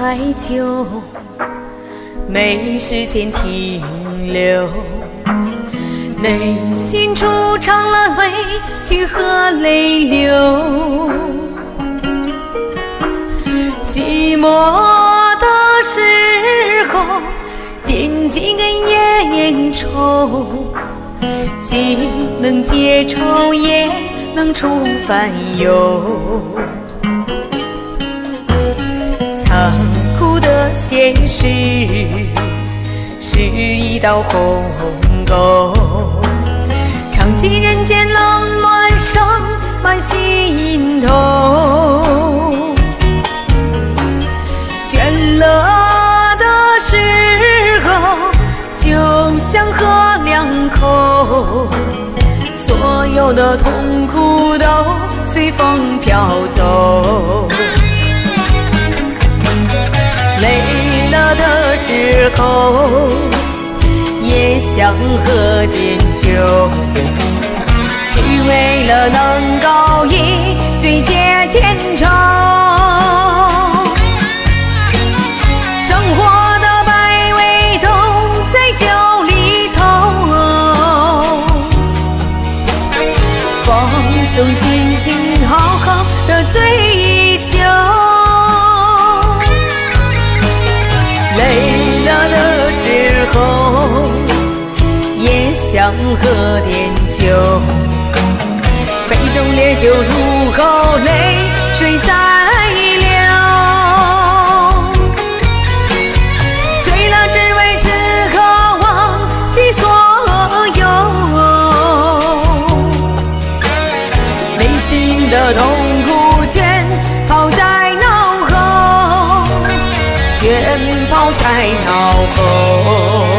怀旧，没时间停留，内心筑长了委屈和泪流。寂寞的时候，点几根烟抽，既能解愁，也能除烦忧。残酷的现实是一道鸿沟，尝尽人间冷暖，生满心头。倦了的时候，就像喝两口，所有的痛苦都随风飘走。累了的时候，也想喝点酒，只为了能够一醉解千愁。生活的百味都在酒里头，放松心情，好好的醉一宿。累了的时候，也想喝点酒，杯中烈酒入口，泪水在流。醉了只为此刻忘记所有，内心的痛苦全抛在脑后，全抛在脑后。